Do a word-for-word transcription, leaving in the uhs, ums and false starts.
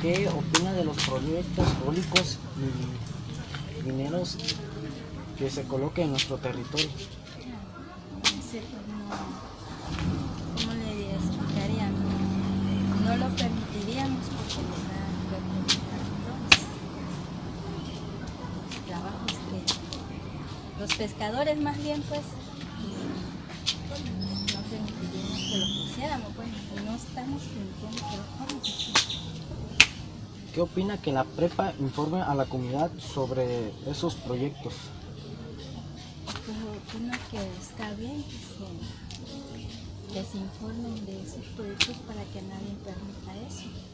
¿qué opina de los proyectos eólicos y mineros que se coloquen en nuestro territorio? Ese, pues, no, ¿cómo le explicaría? No, no lo permitiríamos porque nos da perjudicar los, los trabajos que los pescadores más bien pues no permitiríamos que lo pusiéramos, bueno, no estamos permitiendo que lo hagamos. ¿Qué opina que la prepa informe a la comunidad sobre esos proyectos? Pues opino que está bien que se, que se informen de esos proyectos para que nadie permita eso.